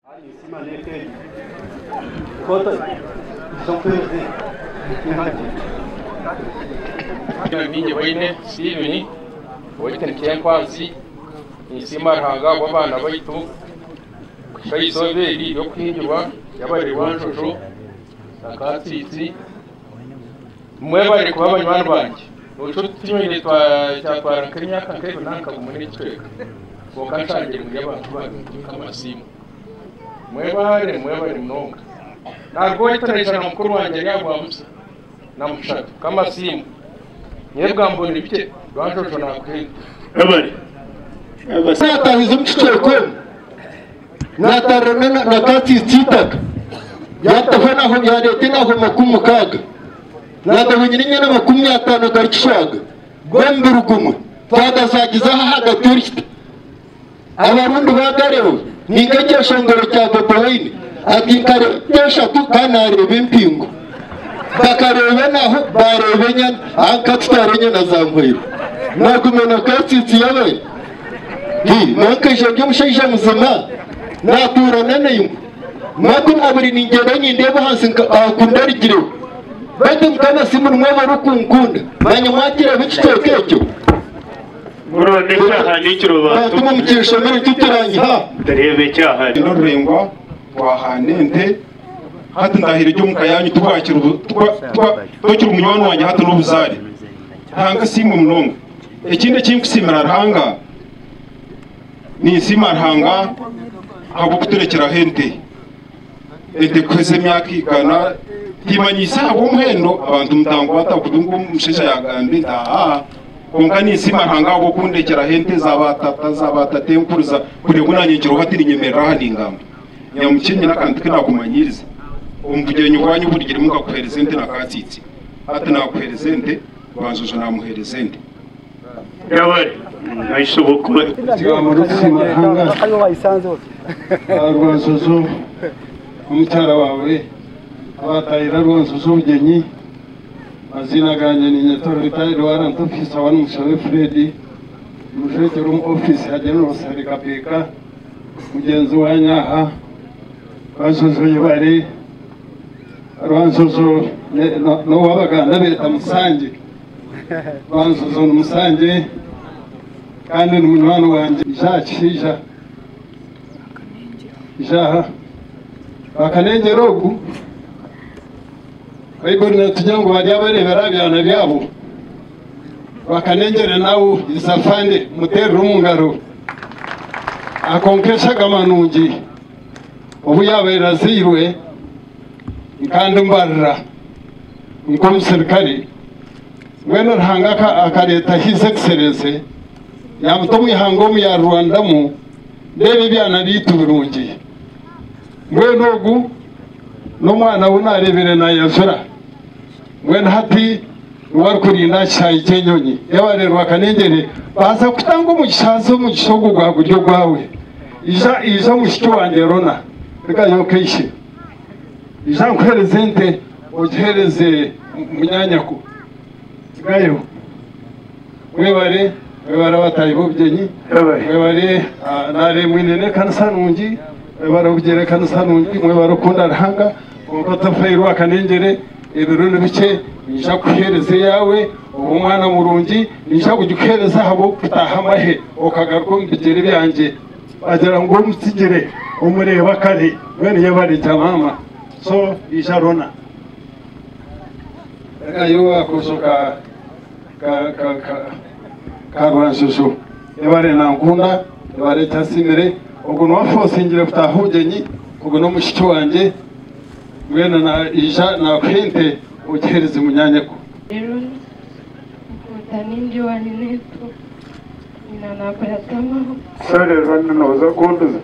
Ninge wine Steveni waitan kyankwasi insima hanga wabana baitu kayisoveri yo kwinjirwa yabari wanjojo akatsitsi mwebare kuba abanywana banje n'uco tinyine cyatwara kanyaka nkego nanka muri tweka bokanshanje muri abantu kamasimu mwebare mnonga ntabwo itaresha mukuru wanjye yagwamusa namushaka kamasimu nyebwa mbona ibike rwanjojo nakwenda abari abasatahizo mchitoko natarana na kati titaka yatafana ho yarete naho makumu kaga nadahunyinye na makumu atano garikishaga gwemburugumwe twagazagiza hagaturista abarundi bagareho ningaje shongoro cya Boboine akikare tesha tukanare bimpingo bakarebe naho barebenya akatwarenya na zamwiro nakumena katsitsi yabaye nakaje by'umushaija muzima naturana nayo makun abiri ningeranye ndeba hansi akundarigire bade mukana simu mwaba rukunkunda banyamwakira bicitokecyo murone cyaha n'ikiro tuma mukisha muri tuturangi ha darebe cyaha norengwa wahanente hati ndahira ryo mukayanyu twakira twakira umunywana wanjye hati n'ubuzari hanga simu mnonga ekinde kimkusimira rhanga ni sima rhanga abo kuturekera hente ete kweze myakigana timanyisa abo muhendo abantu mutango batakudungu mushisha yagambe nda konga ni sima rhanga abo kundekera hente zabatate nkuruza kureguna nyingiro hati rinyemera haningamba nyamukinyi nakandi kinakumanyiriza umvugenye kwanyu burigire muka kuherezente nakatsitsi hati nakuherezente banzoje namuherezente yabari ayisubukwe tigamurusima hanga hano bayisanze rwansozo umucyara wawe abatayira rwansozo ubugenyi mazina ganye ni nyetoro retired warrant officer wa Mushabe Fred mujete room office ya General Sarika Peka mugenzi wa nyaha rwansozo yibare rwansozo no wabaganda beta musange rwansozo musange kandi n'umunwana wanje ishakisha ishaha bakanengerogu bayibona tujyango bari abarebera byana byabo bakanengere nawo isafande mutero umungaro akonkesha gamanungi ubu yabera zirwe kandi mbarra nko serikali wena rhanga akareta his excellence yamutomu hangomu ya Rwanda mu ndebe byana bitubirungi ngwe nogu no mwana unarebere na yasura ngwe hati wari kurinda cyayi cyenyonyi yabarerwa kanengere baza kutanga umugishazo mu gishogo gwa buryo gwawe ija mushiki wanjye Rona reka yokeshe ija nkwerezente ugereze munyanyako gayo webare bataye bobyenyi webare nare mwinene kansanungi webare ubugere kansanungi webare kunda rhanga ukota fairwa kanengere ibirundu bice nisha kuhereze yawe umwana murungi nisha kujuhereza habo kutahamahe okagaruko mbigere byanje agera ngo mutsigire umureba kare wene yabari tamama so isharona ayo akosoka karwanshushu ebare nankunda ebare tasimire ubwo nwafosingire kutahugenyi ubwo no mushiki wanje wena na isha na kwente ugereze munyanyako rero utanindi waninetu ninanapera tamaho sare rwana noza kunduza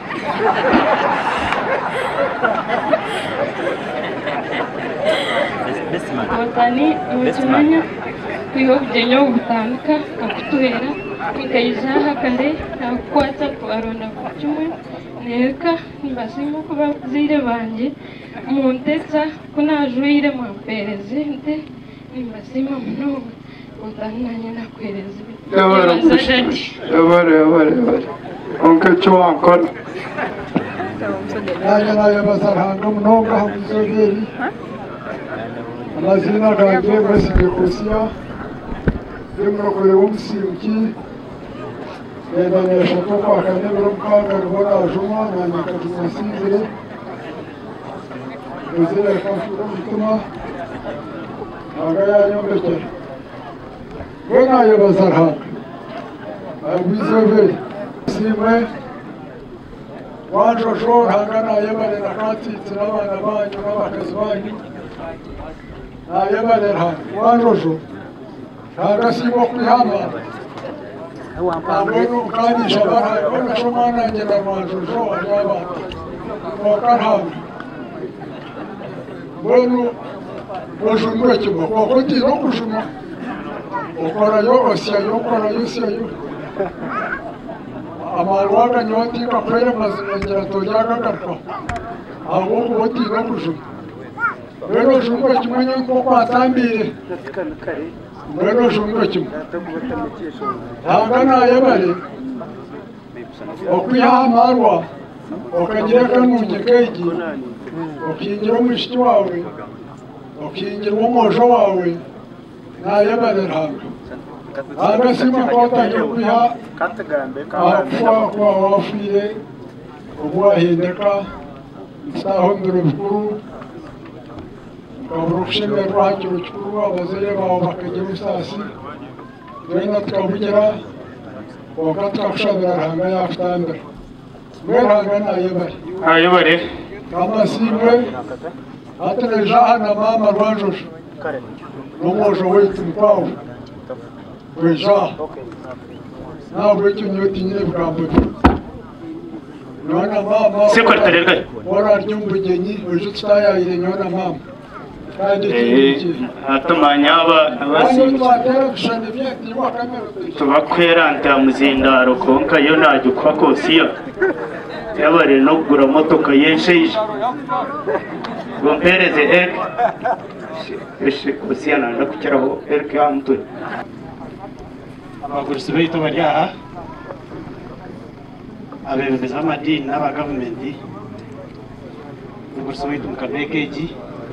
utani utumanya kwihogenyo gutandika akutuhera kikayizaha kandi akwata kuaronda kuchumwe neka mbasimo kuba zire banje munteza kunajuire mwamperezente nimbasima mnoga utananya nakwereze yabare onke chwa kono nanjye nayabazaranga munonga aho mwizogeri amazina ganjye mwesigiye kusiya y'umurokore w'umusiruki yendanyesha ko kwa kanebero mukanga rubona juma nanyakajuma sinzire uzira ikafura mutuma ntaga yanyombekera we nayabazaranga mwizogeri simwe wanjosho ntaga nayabare nakatitse n'abana banyu n'abakazi banyu nayabarera wanjosho ntaga simo kwihangana ntabwo ukanisha baraye bonasho mwanange na wanjosho wanyabana wakarhanga mbonu ujumwe kimwe kwakuti no kujuma ukorayo osiyayo ukorayo siyayo amarwaga nyotika kwere mazina ngira tojaga garko ahubwo boti no kujuma rero jumwe kimwe nko kwatambire rero jumwe kimwe hangana yabare okwihamarwa okagira kanunye keji okingira umushiki wawe okingira umojo wawe nayabare hanga hanga sima kotangira kwiha kwa wafire ubwahindeka mutahondura bukuru ukabura kushemerwa hakiri ukikuru abazeye bawe bakagira usasi rero tukavugira woka tukakushabira hanga yakutambira mweranga nayebare kamasimwe hatunejaha na mama rwanjosho n'umwojo wetu mukwawe wejaha ntabwo icyo nyoti nyine bwambo nyona mama wora ry'umbugenyi ejo tutayayire nyona mama atumanyaba tubakweranta muzindaro konka yo najya kwa kosiya yabare no kugura motoka yensheje gompereze eshe kosiya nanda kukiraho ya mutwe abagurisi b'ito baryaha abayobozi b'amadini n'abagavumenti abagurisi b'ito mukabekeji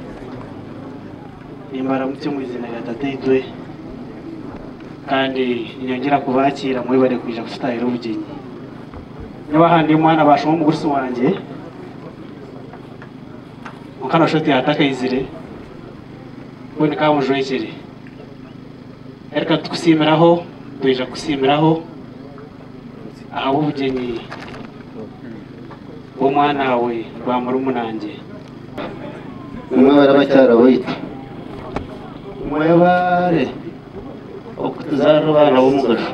nimbaramutse mu izina rya Tatitwe kandi nyongera kubakira muri bare kwija gufitahira ubugenyi niba handi umwana basho mu gurisi wanjye mukana shoti atakayizire bone kamujoyekere erika tukusimiraho tuija kusimiraho aha ubugenyi umwana we rwamura umunange umwe barabacyara wita mwebare okutuzara abana b'umugasho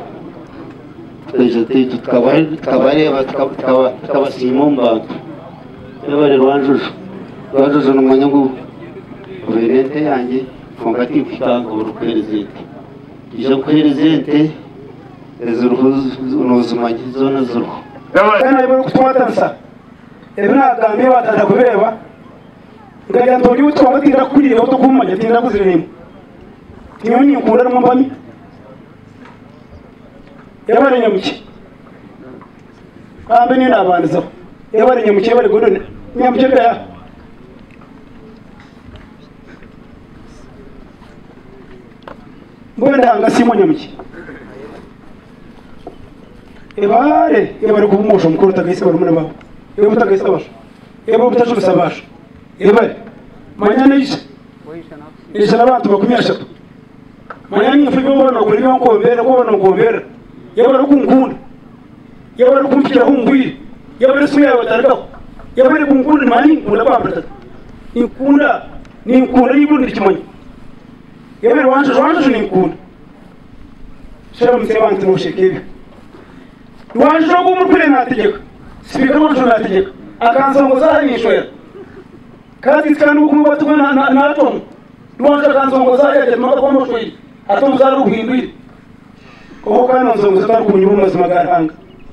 tukabareba tukabasima mu bantu yabare rwanjosho n'umwanya ngo uberente yanjye fongati kutanga urukwezente ije kwezente ezuruhuzumanyi zona zuruhu kana ibo kutwatansa ebina gambe batata kubeba ngajya ndori utwa batinda kurira bato kumanya tinda kuziremo nyoni nkunda n'umwambami yabare nyamuki kambe ni nabanza yabare nyamuki yabare godone nyamuki bya mbona ngasimo nyamuki ebare yabare kubumusho mukuru tagaise barumuna bawo yebo mutagaise abasho yebo mutashubisa abasho ebare manyana isha n'abantu bakumyasha manyani mfiko bona kuri ngombera yabara kunkunda yabara kumfikira hungwi yabara suya batarika yabara kunkunda mani nkunda kwambata inkunda yibundi kimanyi yabara wanje ninkunda shara msebantu no shekebe wanje go murpire nategeka sibika wanje nategeka akansongo zari nishwera kandi kandi kumbatuma na tom wanje akansongo zari ya maka kwa shwiri atomuzara guhindura ko kana nzongo zitari kunyuma mazima garanga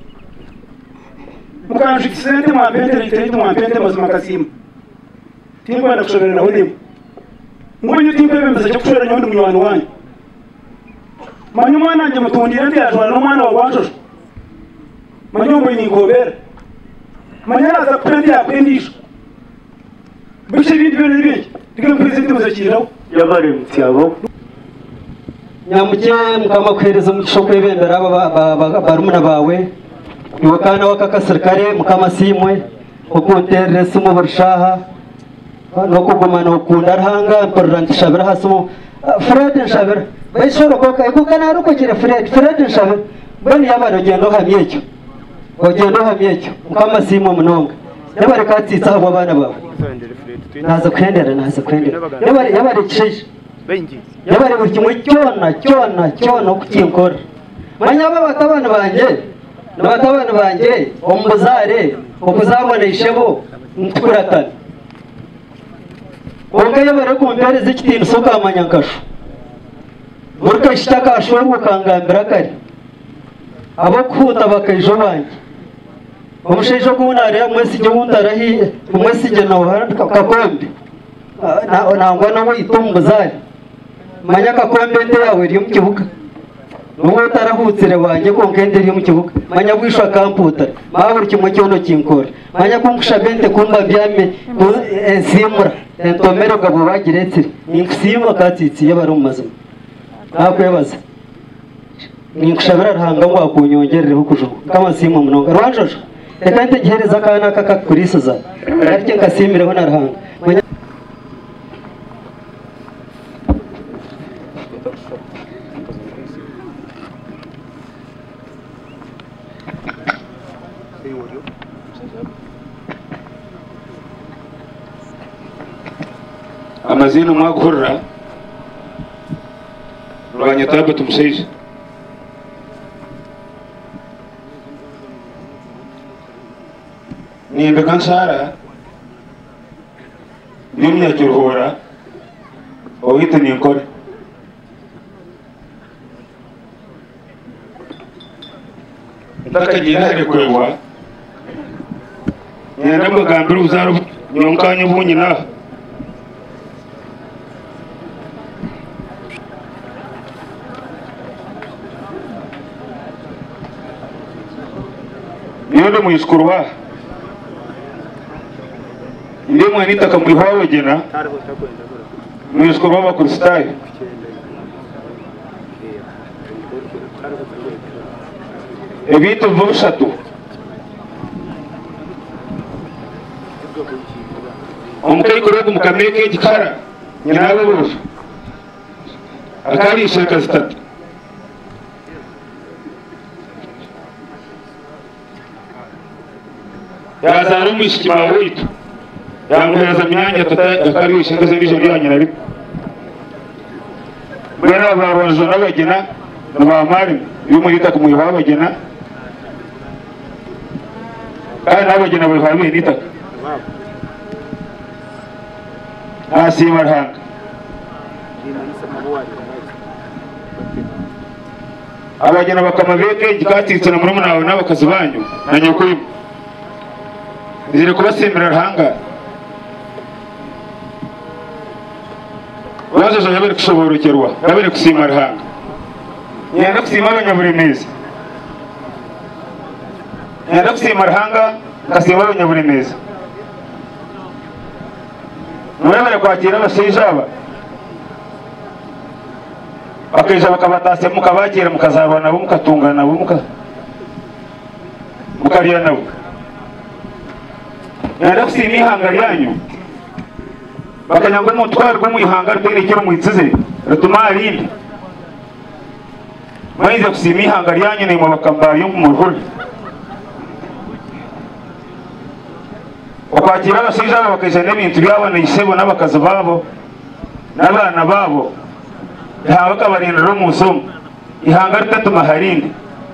mukanje kisente mwapende litende mwapende mazima kasima tingwenda kushobera nawe ndimo ngubunye timpebe meza cyo kushobera nyondo munywano wanyu manyu mwana nje mutundira ndi atwala no mwana wa wanjosho manyu ngo ni ngobera manyaraza kupendi yakwendisha bishe ibindi bintu n'ibindi reka president muzakiraho yabaremutse abo nyamuke mukamakwereza umugisha kwebembera barumuna bawe yokana wakakasirikare mukamasimwe ukunteresa mu barshaha no kugumana ukunda arhanga important shabira hasumo Fred Shabira bayishoro ko kana rukogira Fred Shabira bani yabano gendo hamyecyo ogendo hamyecyo mukamasimwe munonga yabare katsitsa abo bana bawe naza kwendera yabare kisheje yabare buri kimwe cyona kukinkora manyaba batabana banje ombuzare okuzamoneshebo ntukuratana ongaye bare kumpereza ikitindu soka amanyankasho burka ishitaka ashobora gukangambira kare abo kuta bakayijo banje omushejo kunarira mwese gihundarahi mwese genohara kakombe nangwa nawe itumbuzare manya kakombe nde yawe iri mu kibuga nuwo tarahutsire wanje ko nkende iri mu kibuga manya bwishwa kamputa mahuri kimwe cyono kinkora manya kunkusha bente kumba byame simura entomero gabo bagiretse inkusima katsitsiye bari mu mazima nakwebaza ninkushabira rahanga ngo akunyongerereho kujuka kama simu munonga rwanjojo reka ntegereza kana kakakurisaza arike nkasimireho narahanga amazina mwagurra rwanya tabatu tumuseje nimbe kansara nimya kiruhora ohita ninkore ndakagira hari kwegwa nyenda mbagambira uzaro nyonkanye bunyi na Yode mwiskurwa ndimwe nitaka mwihawe jena mwiskurwa bakuristai ebito vushatu omukai kurego mukameke gikara nyinawe bose akari shaka zitatu yazaro mwishikima witu yanguheza myanya akari shaka z'ibije byanyina biko bwera abaronzo n'abagena n'abamari bimurita kumwiha abagena kandi n'abagena bahawe nitaka asima rahanga abagena bakamabeke gikatitsana muri munawe n'abakazi banyu nanyukuri zire kubasemera rahanga wazo yabere kushoborokerwa yabere kusima rahanga yenda kusima abanyaburemezi yenda kusima rahanga kasima abanyaburemezi mwebere kwakira abasheja aba bakaja bakabatase mukabakira mukazabana nabo mukatungana nabo mukarira nabo yenda kusima ihanga ryanyu bakanyangwa n'utwarwa mu ihanga rwerekera mu itsize rutuma arindi mwize kusima ihanga ryanyu ni mu bakambayo mu murhuri ukwakira abasija aba bakaja n'ibintu byabo n'isebo n'abakazi babo n'abana babo yahawe kabarindira mu somo ihanga ritatuma harindi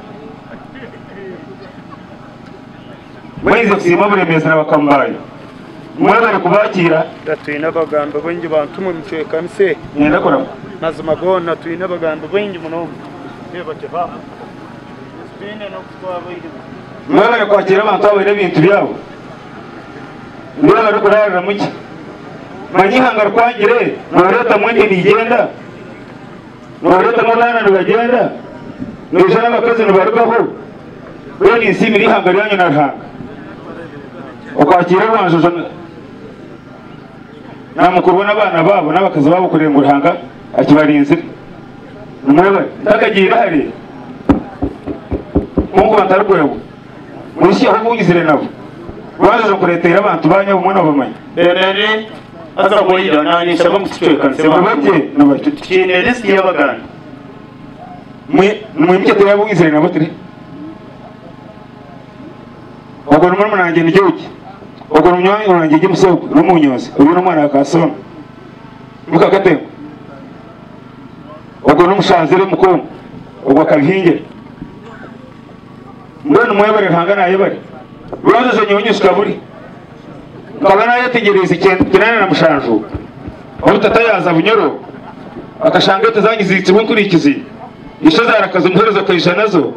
mwize kusima buremeza n'abakambayo mwebere kubakira tuyina abaganda bengi bantu mu miceka mise nyenda kuramo nazima gona tuyina abaganda bengi munombe niba kiva tuyina no kwabiri mwebere kwakira abantu abo n'ibintu byabo mwebere kurarira muki manyihanga rwangire noreta mwende nigenda noreta mwana nibagenda nuje n'abakozi nibarugaho bene insimira ihanga ryanyu narahanga ukwakira rwanjojo namukurwa n'abana babo n'abakazi babo kurira ngo Ruhanga akibarinzira umwebe takagira hari Mungu batarugwewe mushi aho bugizire nabo rwanjojo kuretera abantu banya umwana bamanya Berere asa boyida nani shaba mutwe kanse babye n'abakine resi y'abagana mwe mukete yabugizire nabo tiri Ogoro mwana nanjye n'igihugu ogoro mwanyi wanjye gimusoko n'umunyose uyu n'umwana akasoma mukakate ogoro n'umushazire mukomo ogwa kabihinge mbona mwebare hangana yebare urazo nyonyushka buri kabana yategereza ikintu kinana na mushanju aho tatayaza bunyoro akashanga tuzangize kuri ishoza arakaza umuherezo kayisha nazo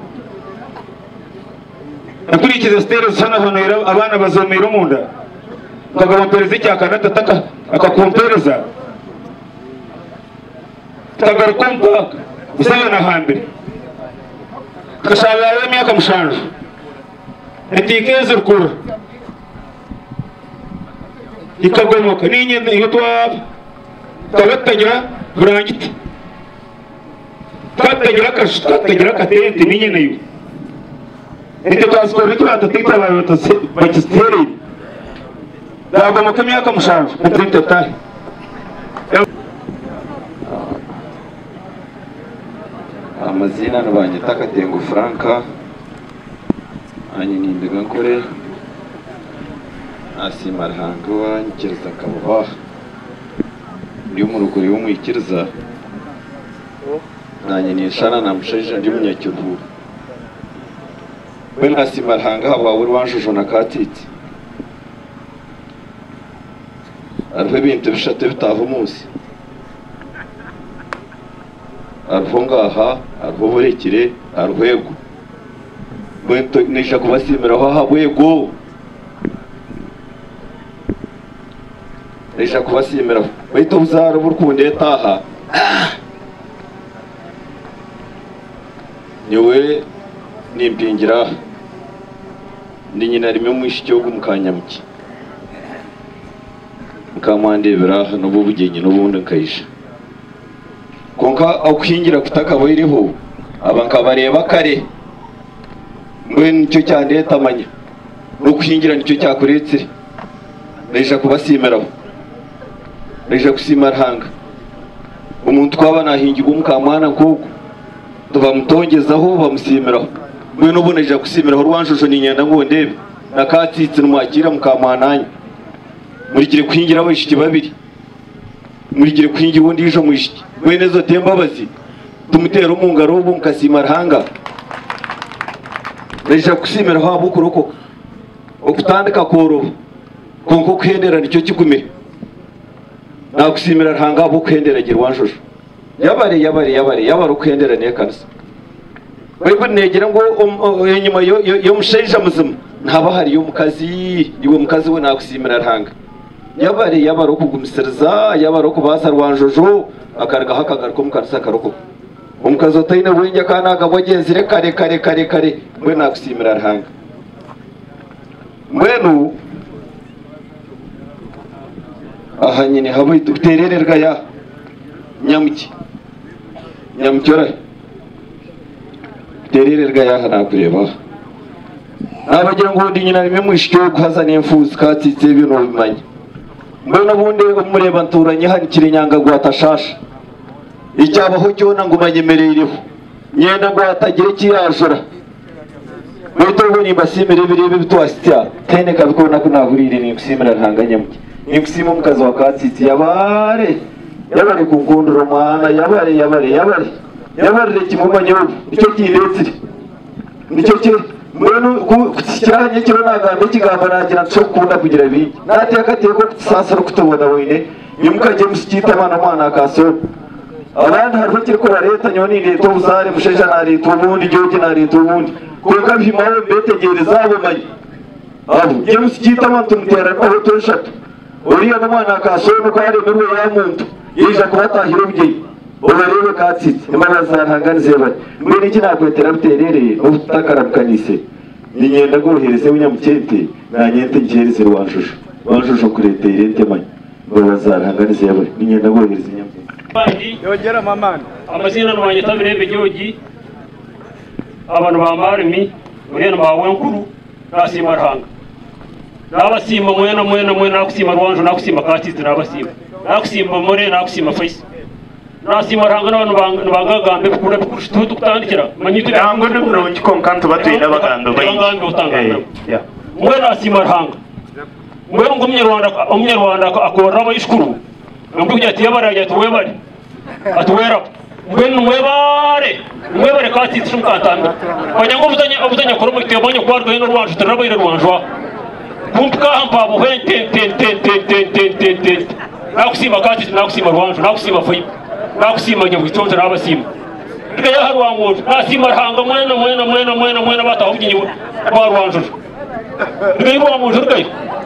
akurikiza stere sana honera abana bazomera umunda kagabampereza icyaka natataka akakumpereza tagarukumpa usanga na hambere kashabara myaka mushanje etikeze rukura ikagomoka ninyende iyo twaba tagatagira burangite twatagira katente ninyene yo Ente twazikora iki batatita abayotose bakistere dagomoka myaka mushanje atinte tahe amazina nabanyita Katengo Franka anyinindega nkore asima Ruhanga wanyikiriza kabuha ndi mu ruguri w'umwikiriza nanyenishana namushaje ndi munyakivu we asima Ruhanga haba uri wanjojo na katiti ariho ibintu bishate bitaho umunsi ariho ngaha ariho burekire ariho ego bwento nisha kubasimiraho aha bwego nisha kubasimiraho bwito buzara burkunde taha niwe nimpingira ndi nyina rimwe mwishikyo gumkanyamuki mukamwandebera n'ubu bugenyi n'ubundi nkayisha konka akwingira kutaka boiriho abanka bareba kare mwe nicyo cyane tamanya no kwingira nicyo cyakuretse neje kubasimiraho neje kusimara hanga umuntu twaba nahingirwa mukamwana nkoko tubamtongezaho bamusimiraho mwe no boneje kusimiraho rwanjojo ninyenda ngo ndebe nakatitse numwakira mukamwananya murigire kwingira wishiki babiri murigire kwingira ubundi ijo mwishiki mwene zo tembabazi tumutera umungaro ubu mukasimara hanga neje kusimiraho abukuroko okutandika koro konko kwendera nicyo kigume nakusimira Ruhanga abo kwendera girwanjojo yabare kwendera ne kanisa Bwo negera ngo inyuma yo musheja muzima ntaba hari yo mukazi iwe mukazi we nakusimira Ruhanga yabare okugumisiriza yabare okubasa Rwanjojo akarga hakagaruka mukanisa karoko umukazi otayine wenge kana agabogenzire kare mwe nakusimira Ruhanga mwenu aha nyine habo iterererwa ya nyamucyora terererwa ya hanakureba nabagira ngo ndi nyina rimwe mwishyo guhaza n'imfuzi katitse ibintu bimanye mbona bundi umureba nturanye hari kirinyanga gwatashasha icyabaho cyona ngo manyemerereho nyenda ngo atagire kirajura Mwito ni basimire birebe bitwasitya tene kabikona kunahurire ni kusimira Ruhanga nyamuki ni kusima mukazi wa katiti yabare kungundura mwana yabare kimumanye icyo kiretse nicyo cye mbona kukiranye kiro nagambe kigamba nagira cyo kunda kugira biki natekateye ko sasa ro kutubona wene nimukaje musikita mwana akaso abandi hariho kiriko leta nyoni leta uzare musheja na leta ubundi joge na leta ubundi kuko bimawe betegereza abo manyi abo je musikita abantu mutera ko toshatu uriya n'umwana akaso nuko ari muri ya muntu yija kubatahira ubye ubarebe katsitse imana zaranganize bari mbere iki nakwetera buterere ubutakarabkanise ninyenda gohereze unyamukente nanyente ngereze wanshusho kurete irente manya bazarahanganize yawe ninyenda gohereze nyamukente yongera mamana amazina n'abanye tabirebe gihugi abantu bamarimi urena bawe nkuru nasima rahanga nabasima mwena nakusima rwanjo nakusima katiti nakusima more nakusima face nasima rahanga n'abantu bangagambe kukura bikurusha tutu kutandikira manyitu yango n'uno konkanto batuye n'abagando bayigambe utangana mwe nasima rahanga mwe umunyarwanda akora abayishukuru ngambi kujya tiyabara tuwebare atuwera mwebare katiti shumkantambe banyango buzanya koro mu tebanye kwarwe no rwanje tarabayira rwanjwa kumpka hampa buhente ten nakusima katiti nakusima rwanje nakusima fayi nakusima nyabutonze nabasima ndaya harwa ngoto nasima rahanga mwena bataho byinyi kwa rwanje ndaya rwa muntu ndaya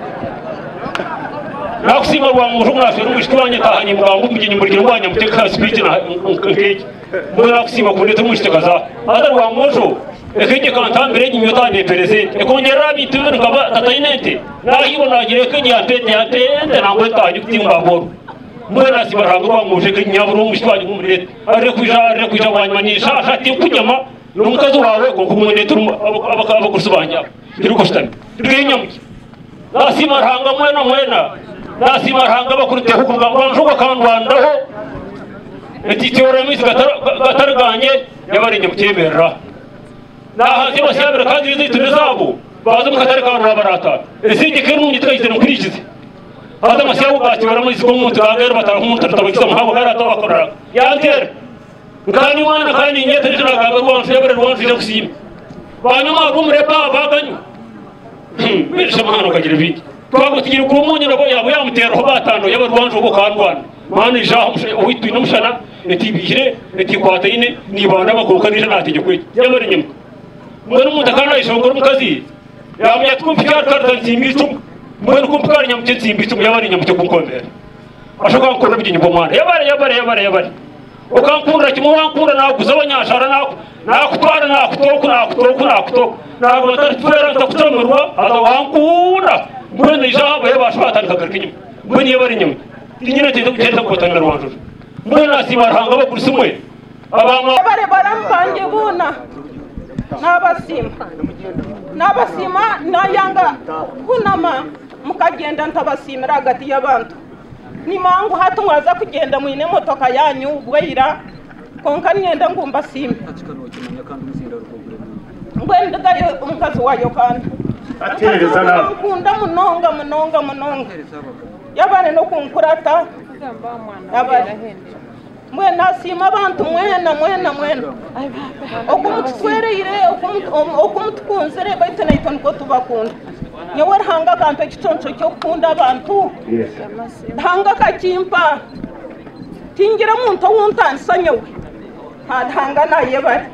nakusima rwa muntu mwasero mushitwanye tahanye mugambo mbyinyi murgira rwanya muteka speech na nkeke mwana kusima kunete mushitekaza ada rwa muntu ekenge kantambere nyota ne present ekongera bitu ngaba tatainente nahibo nagire kenye atete nangwe tanyu kutimba boro mwana sibaranga rwa muntu kenyaburu mushitwanye kumurete are kuja wanymanisha ashati kunyama n'umukazi wawe ko kumwene turu abakurusubanya iruko shitani rwenyamuki nasima ranga mwena nasima ranga bakurute hukuga banjuga kandwandaho etitore misi gatarganye yabarinye mutemerera nahaze bashabira kandi izitune zabo baza mukatari kanwa barata esije kenu nyitayise nukurikize hada masyabu bati baramuzi ko umuntu bagera batara umuntu tabakiza muhabo barata bakora yantere ngani wana kandi nyete tiraga barwanse yabarwanse kusima banyuma bumure baganyu bisha mahano kagira biki twagutigira ku munye nabo yabo yamutera ho batano yabarwanse uko kandwana mani jaho uhitwe n'umushana etibihire etikwataine nibanda bakokanisha nategeko yabarinye mwana mutakana ishongora mukazi yamya twumfika karta nsimbicu mwana kumpukara nyamutse nsimbicu yabarinye mutyo kunkomera ashoka nkora bijinye bomwana yabare ukankura kimwe wankura nakuza abanyashara nakutwara nakutoku ntabwo batatwera ntakutamirwa ada wankura mwana ijabo yabasha batanikagarika inyuma mwana yabarinye nyine teza kubatanira rwanjuru mwana simarhanga bakurisumwe abama bare barampanje buna n'abasima nayanga kunama mukagenda ntabasimira hagati y'abantu nimangu hatu mwaza kugenda mwine motoka yanyu bwira konka nyenda ngumba sime ngwendaga umukazi wayo kandi atereza na nkunda munonga yabane no kunkurata yabane mwena sima abantu mwena okumutwerere okumutkunzere baitana iton ko tubakunda nyewe hanga kanto kitoncho cyo kunda abantu hanga kakimpa tingira muntu wuntansa nyewe hanga nayebare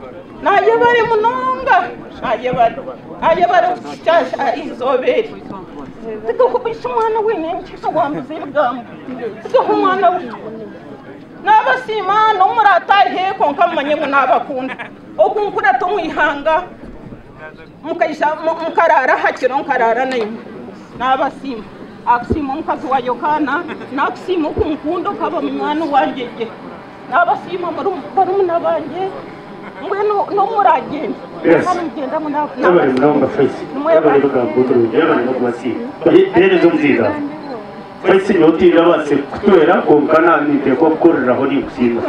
munonga nayebare cyasha izoberi tukubisha umwana w'inenki wambuze bwambo umwana n'abasima no muratahe konka manye n'abakunda okunkura tumwihanga mukayisha mukarara hakiro nkarara nayo n'abasima akusima umukazi wayo kana nakusima ukunkunda ukaba mwana wanjye n'abasima barumuna banje mwe no muragenda ngenda munabari munamba face yabari rugambutu yabari no kubasi berezo mziza face nyotira base kutwera konkana nite ko korera ho ni kusima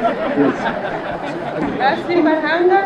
asima hanga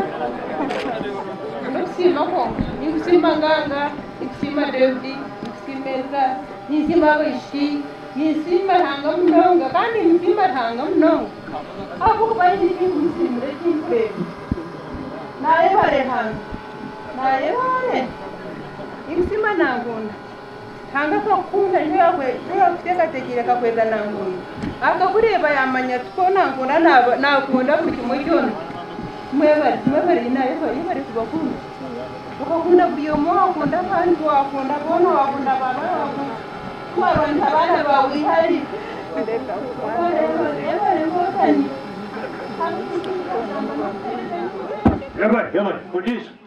kusima ko ni kusima nganga kusima David kusimeza nisima bishi nisima hanga mnonga kandi nisima hanga mnonga abo bayindi kusima rekimpe nayebare hanga nayebare ibisima nangunda hanga ko kunda yewe kuteka tekire kakweza nangunda akakureba yamanya two nangunda nakunda buri kimwe cyose mwebare nayebare kubakunda ukakunda buyomo wakunda abantu wakunda bono wakunda baba wakunda kubaronda abana bawe ihari yabari kudisha